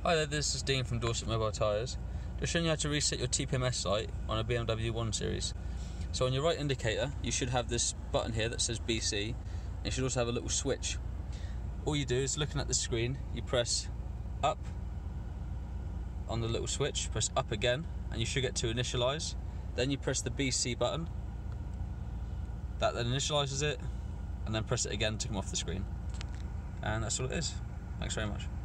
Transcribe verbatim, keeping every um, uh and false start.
Hi there, this is Dean from Dorset Mobile Tyres. Just showing you how to reset your T P M S light on a B M W one series. So on your right indicator, you should have this button here that says B C, and you should also have a little switch. All you do is, looking at the screen, you press up on the little switch, press up again, and you should get to initialize. Then you press the B C button, that then initializes it, and then press it again to come off the screen. And that's all it is. Thanks very much.